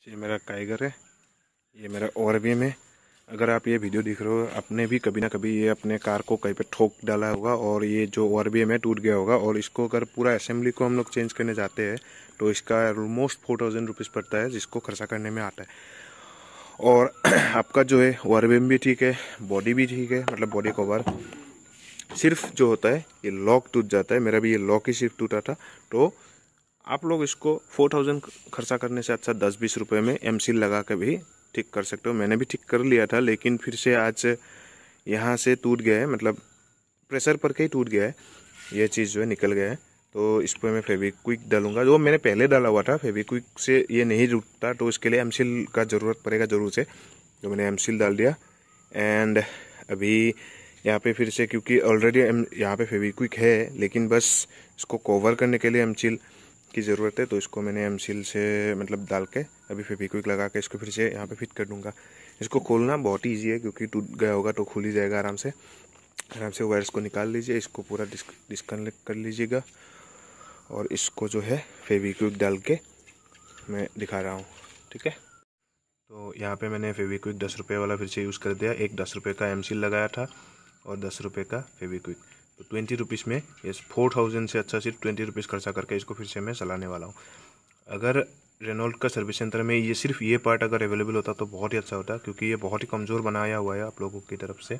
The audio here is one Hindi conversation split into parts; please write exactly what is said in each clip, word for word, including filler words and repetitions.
ये मेरा काइगर है, ये मेरा और भी में। अगर आप ये वीडियो देख रहे हो, आपने भी कभी ना कभी ये अपने कार को कहीं पे ठोक डाला होगा और ये जो और बी एम है टूट गया होगा। और इसको अगर पूरा असेंबली को हम लोग चेंज करने जाते हैं तो इसका ऑलमोस्ट फोर थाउजेंड रुपीज़ पड़ता है, जिसको खर्चा करने में आता है। और आपका जो है और बी एम भी ठीक है, बॉडी भी ठीक है, मतलब बॉडी कवर। सिर्फ जो होता है ये लॉक टूट जाता है, मेरा भी ये लॉक ही सिर्फ टूटा था। तो आप लोग इसको फोर थाउजेंड खर्चा करने से अच्छा दस बीस रुपये में एम सील लगा के भी ठीक कर सकते हो। मैंने भी ठीक कर लिया था, लेकिन फिर से आज यहाँ से टूट गया है, मतलब प्रेशर पर के ही टूट गया है, ये चीज़ जो है निकल गया है। तो इस पर मैं फेविक्विक डालूंगा, जो मैंने पहले डाला हुआ था। फेविक्विक से ये नहीं रुकता, तो इसके लिए एम सील का ज़रूरत पड़ेगा ज़रूर से। तो मैंने एम सील डाल दिया। एंड अभी यहाँ पे फिर से, क्योंकि ऑलरेडी यहाँ पे फेविक्विक है, लेकिन बस इसको कवर करने के लिए एम सील की ज़रूरत है। तो इसको मैंने एम सील से मतलब डाल के अभी फेविक्विक लगा के इसको फिर से यहाँ पे फिट कर दूंगा। इसको खोलना बहुत ईजी है, क्योंकि टूट गया होगा तो खुल ही जाएगा आराम से। आराम से वायर्स को निकाल लीजिए, इसको पूरा डिस्कनेक्ट कर लीजिएगा और इसको जो है फेविक्विक डाल के मैं दिखा रहा हूँ, ठीक है। तो यहाँ पे मैंने फेविक्विक दस रुपये वाला फिर से यूज़ कर दिया। एक दस रुपये का एम सील लगाया था और दस रुपये का फेविक्विक। तो ट्वेंटी रुपीज़ में ये फोर थाउजेंड से अच्छा सिर्फ ट्वेंटी रुपीज़ खर्चा करके इसको फिर से मैं चलाने वाला हूँ। अगर रेनॉल्ट का सर्विस सेंटर में ये सिर्फ ये पार्ट अगर अवेलेबल होता तो बहुत ही अच्छा होता, क्योंकि ये बहुत ही कमज़ोर बनाया हुआ है आप लोगों की तरफ से।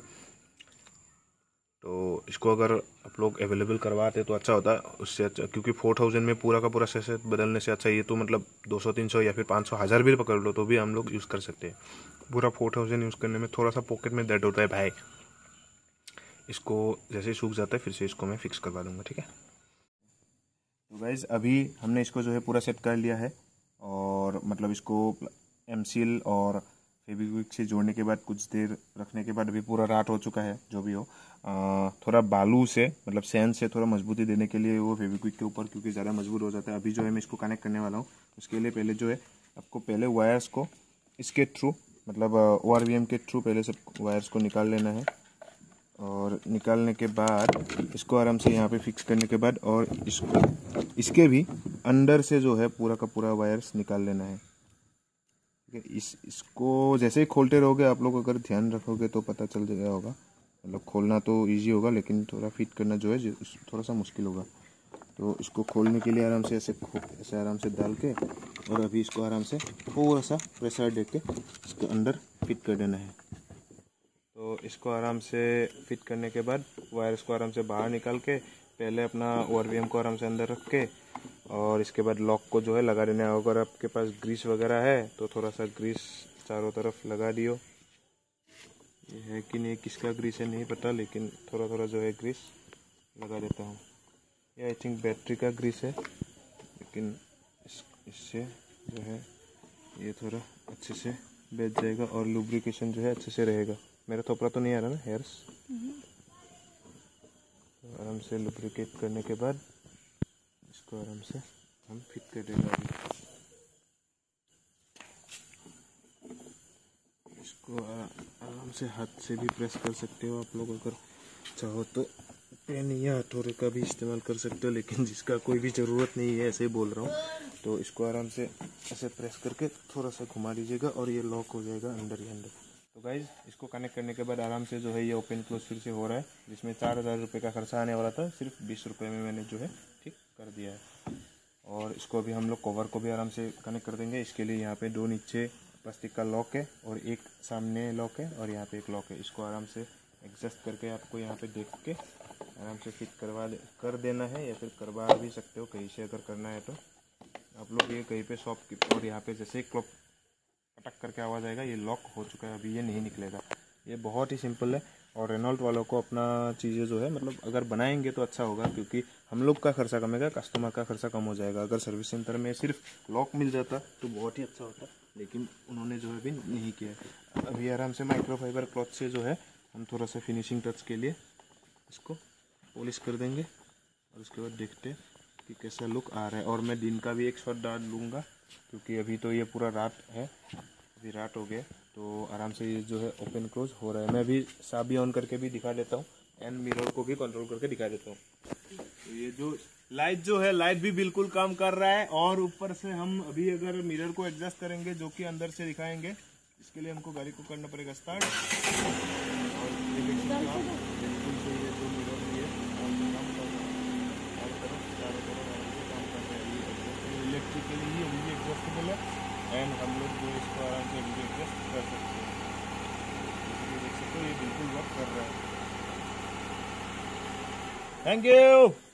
तो इसको अगर आप लोग अवेलेबल करवाते तो अच्छा होता उससे अच्छा, क्योंकि फोर थाउजेंड में पूरा का पूरा सेट बदलने से अच्छा ये तो मतलब दो सौ तीन सौ या फिर पाँच सौ हज़ार भी पकड़ लो तो भी हम लोग यूज़ कर सकते हैं। पूरा फोर थाउजेंड यूज़ करने में थोड़ा सा पॉकेट में दर्द होता है भाई। इसको जैसे ही सूख जाता है फिर से इसको मैं फिक्स करवा दूंगा, ठीक है। तो गाइज़ अभी हमने इसको जो है पूरा सेट कर लिया है, और मतलब इसको एम सील और फेविक्विक से जोड़ने के बाद कुछ देर रखने के बाद अभी पूरा रात हो चुका है। जो भी हो, आ, थोड़ा बालू से मतलब सैंड से थोड़ा मजबूती देने के लिए वो फेविक्विक के ऊपर, क्योंकि ज़्यादा मजबूत हो जाता है। अभी जो है मैं इसको कनेक्ट करने वाला हूँ। उसके लिए पहले जो है आपको पहले वायर्स को इसके थ्रू, मतलब ओ आर वी एम के थ्रू पहले सब वायर्स को निकाल लेना है। और निकालने के बाद इसको आराम से यहाँ पे फिक्स करने के बाद, और इसको इसके भी अंदर से जो है पूरा का पूरा वायर्स निकाल लेना है, ठीक है। इस इसको जैसे ही खोलते रहोगे आप लोग, अगर ध्यान रखोगे तो पता चल गया होगा। मतलब खोलना तो इजी होगा, लेकिन थोड़ा फिट करना जो है थोड़ा सा मुश्किल होगा। तो इसको खोलने के लिए आराम से ऐसे ऐसे आराम से डाल के, और अभी इसको आराम से थोड़ा सा प्रेशर दे के इसके अंदर फिट कर देना है। तो इसको आराम से फिट करने के बाद वायर्स को आराम से बाहर निकाल के पहले अपना ओ आर वी एम को आराम से अंदर रख के, और इसके बाद लॉक को जो है लगा देना है। अगर आपके पास ग्रीस वगैरह है तो थोड़ा सा ग्रीस चारों तरफ लगा दियो। ये है कि नहीं, किसका ग्रीस है नहीं पता, लेकिन थोड़ा थोड़ा जो है ग्रीस लगा देता हूँ। ये आई थिंक बैटरी का ग्रीस है, लेकिन इस इससे जो है ये थोड़ा अच्छे से बैठ जाएगा और लुब्रिकेशन जो है अच्छे से रहेगा। मेरा थोपड़ा तो नहीं आ रहा ना हेयर्स। तो आराम से लुब्रिकेट करने के बाद इसको आराम से हम फिट कर देंगे। अभी इसको आराम से हाथ से भी प्रेस कर सकते हो आप लोग, अगर चाहो तो पेन या हथौड़े का भी इस्तेमाल कर सकते हो, लेकिन जिसका कोई भी ज़रूरत नहीं है, ऐसे ही बोल रहा हूँ। तो इसको आराम से ऐसे प्रेस करके थोड़ा सा घुमा दीजिएगा और ये लॉक हो जाएगा अंदर ही अंदर। तो गाइज इसको कनेक्ट करने के बाद आराम से जो है ये ओपन क्लोज फिर से हो रहा है, जिसमें चार हज़ार रुपये का खर्चा आने वाला था, सिर्फ बीस रुपये में मैंने जो है ठीक कर दिया है। और इसको अभी हम लोग कवर को भी आराम से कनेक्ट कर देंगे। इसके लिए यहाँ पे दो नीचे प्लास्टिक का लॉक है और एक सामने लॉक है और यहाँ पे एक लॉक है। इसको आराम से एडजस्ट करके आपको यहाँ पे देख के आराम से फिट करवा दे कर देना है, या फिर करवा भी सकते हो कहीं से अगर करना है तो आप लोग। ये कहीं पे शॉप की, और यहाँ पे जैसे ही क्लॉक पटक करके आवाज़ आएगा ये लॉक हो चुका है, अभी ये नहीं निकलेगा। ये बहुत ही सिंपल है, और रेनॉल्ट वालों को अपना चीज़ें जो है मतलब अगर बनाएंगे तो अच्छा होगा, क्योंकि हम लोग का खर्चा कमेगा, कस्टमर का खर्चा कम हो जाएगा। अगर सर्विस सेंटर में सिर्फ लॉक मिल जाता तो बहुत ही अच्छा होता, लेकिन उन्होंने जो है भी नहीं किया। अभी आराम से माइक्रोफाइबर क्लॉथ से जो है हम थोड़ा सा फिनिशिंग टच के लिए इसको पॉलिश कर देंगे, और उसके बाद देखते हैं कि कैसा लुक आ रहा है। और मैं दिन का भी एक शॉट डाल लूँगा, क्योंकि अभी तो ये पूरा रात है, अभी रात हो गया, तो आराम से ये जो है ओपन क्लोज हो रहा है। मैं अभी चाबी ऑन करके भी दिखा देता हूँ, एंड मिरर को भी कंट्रोल करके दिखा देता हूँ। तो ये जो लाइट जो है, लाइट भी बिल्कुल काम कर रहा है। और ऊपर से हम अभी अगर मिरर को एडजस्ट करेंगे, जो कि अंदर से दिखाएंगे, इसके लिए हमको गाड़ी को करना पड़ेगा स्टार्ट। और ये देख सकते हो आप, बिल्कुल से ये जो मिरर भी है काम कर रहा है, चारों तरफ चारों तरफ आराम से काम कर रहा है। ये इलेक्ट्रिकली ही अभी एडजस्टेबल है एंड हम लोग जो इसको आराम से अभी एडजस्ट कर सकते हैं। जैसे कि देख सकते हो ये बिल्कुल वर्क कर रहा है। Thank you.